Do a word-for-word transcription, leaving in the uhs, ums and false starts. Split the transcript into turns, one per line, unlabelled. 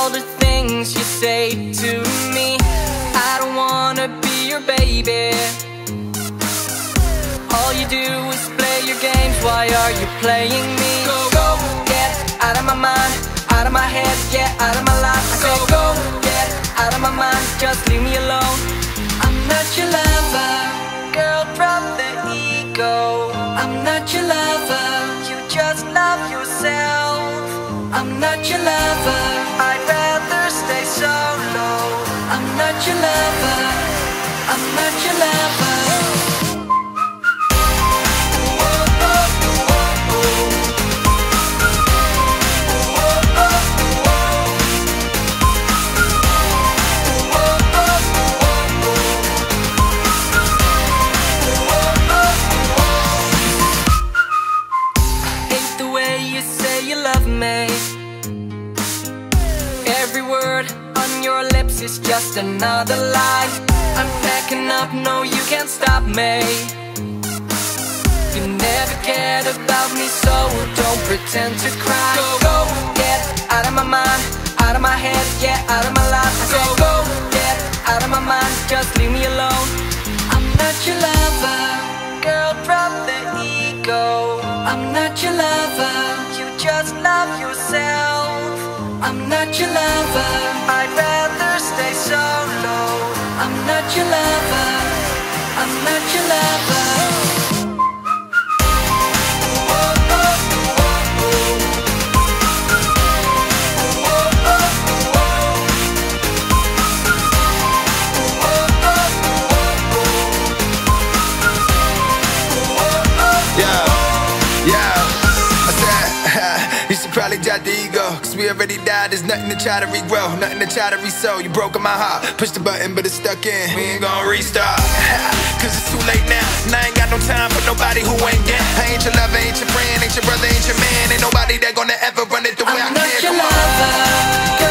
all the things you say to me. I don't wanna be your baby. All you do is play your games, why are you playing me? Go, go, get out of my mind, out of my head, get out of my life. I said go, get out of my mind, just leave me alone. I'm not your lover, girl, drop the ego. I'm not your lover, you just love yourself. I'm not your lover, I'd rather stay solo. I'm not your lover, I'm not your lover. Every word on your lips is just another lie. I'm packing up, no you can't stop me. You never cared about me, so don't pretend to cry. Go, go, get out of my mind, out of my head, get out of my life. I said go, get out of my mind, just leave me alone. I'm not your lover, girl, drop the ego. I'm not your lover, you just love yourself. I'm not your lover, I'd rather stay solo. I'm not your lover, I'm not your lover.
Probably drop the ego, cause we already died. There's nothing to try to regrow, nothing to try to re-sow. You broke my heart, push the button but it's stuck in. We ain't gonna restart, cause it's too late now. And I ain't got no time for nobody who ain't down. I ain't your lover, ain't your friend, ain't your brother, ain't your man. Ain't nobody that gonna ever run it the way I can.
I'm not your lover.